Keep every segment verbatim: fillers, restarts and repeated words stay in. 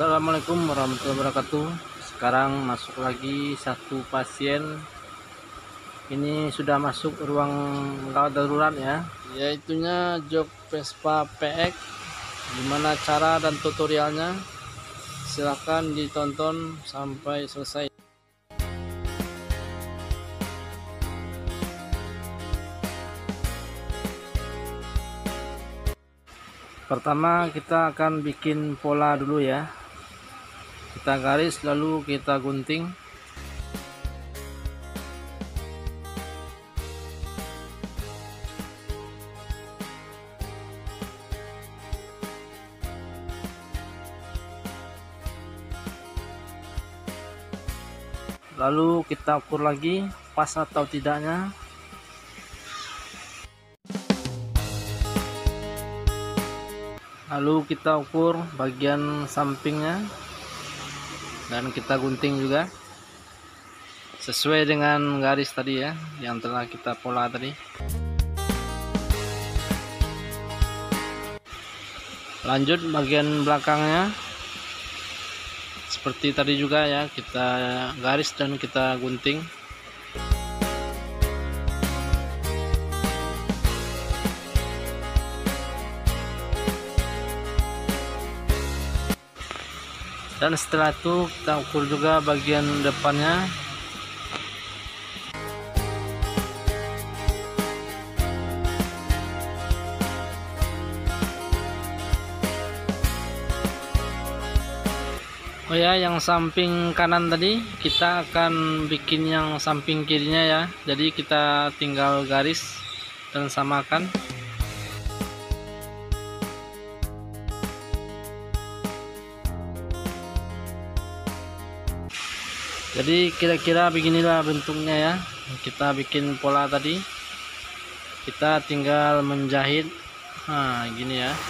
Assalamualaikum warahmatullahi wabarakatuh. Sekarang masuk lagi satu pasien. Ini sudah masuk ruang rawat darurat ya, yaitunya jok Vespa P X. Gimana cara dan tutorialnya, silahkan ditonton sampai selesai. Pertama kita akan bikin pola dulu ya. Kita garis lalu kita gunting. Lalu kita ukur lagi pas atau tidaknya. Lalu kita ukur bagian sampingnya dan kita gunting juga sesuai dengan garis tadi ya, yang telah kita pola tadi. Lanjut bagian belakangnya seperti tadi juga ya, kita garis dan kita gunting. Dan setelah itu kita ukur juga bagian depannya. Oh ya, yang samping kanan tadi kita akan bikin yang samping kirinya ya. Jadi kita tinggal garis dan samakan. Jadi kira-kira beginilah bentuknya ya. Kita bikin pola tadi, kita tinggal menjahit. Nah gini ya.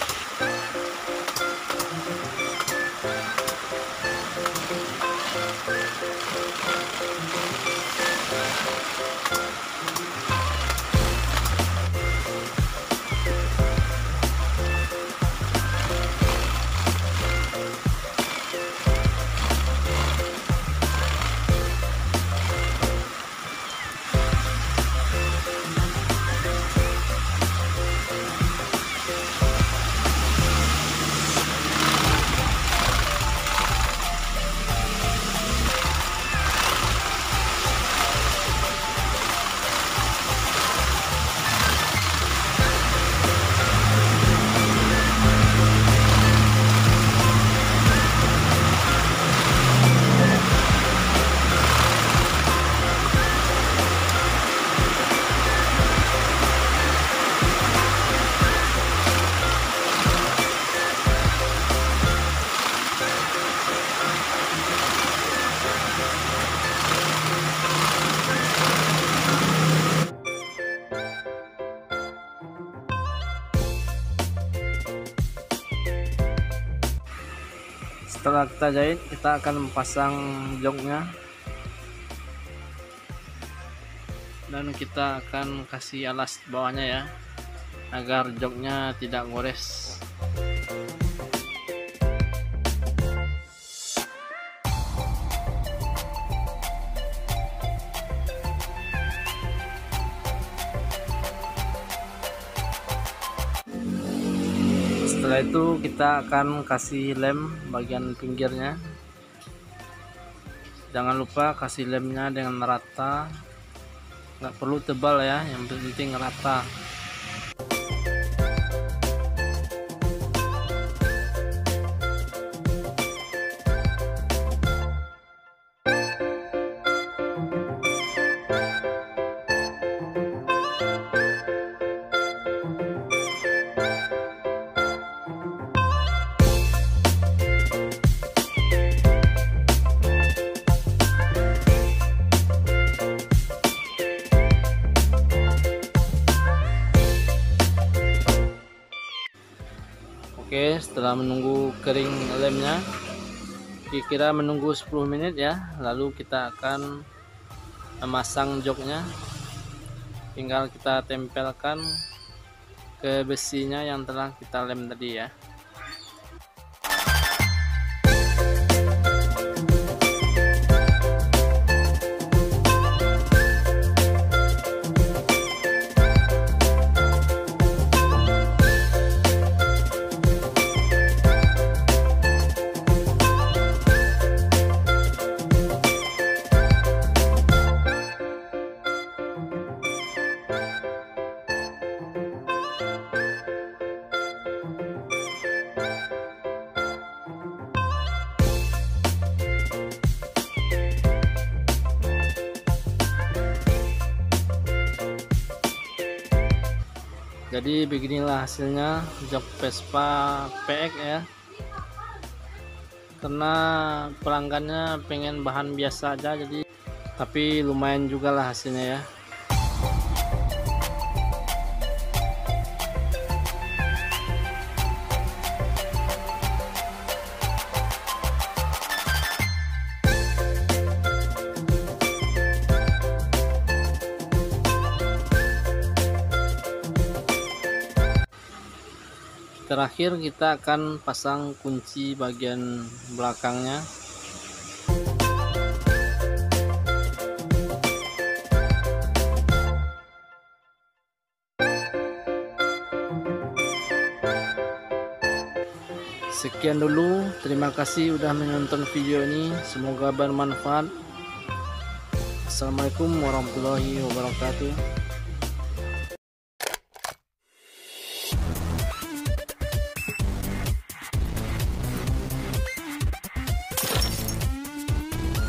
Setelah kita jahit, kita akan pasang joknya dan kita akan kasih alas bawahnya ya, agar joknya tidak gores. Setelah itu kita akan kasih lem bagian pinggirnya. Jangan lupa kasih lemnya dengan rata, nggak perlu tebal ya, yang penting rata. Oke, setelah menunggu kering lemnya, kira-kira menunggu sepuluh menit ya, lalu kita akan memasang joknya. Tinggal kita tempelkan ke besinya yang telah kita lem tadi ya. Jadi beginilah hasilnya jok Vespa P X ya, karena pelanggannya pengen bahan biasa aja, jadi tapi lumayan juga lah hasilnya ya. Terakhir kita akan pasang kunci bagian belakangnya. Sekian dulu, terima kasih udah menonton video ini, semoga bermanfaat. Assalamualaikum warahmatullahi wabarakatuh.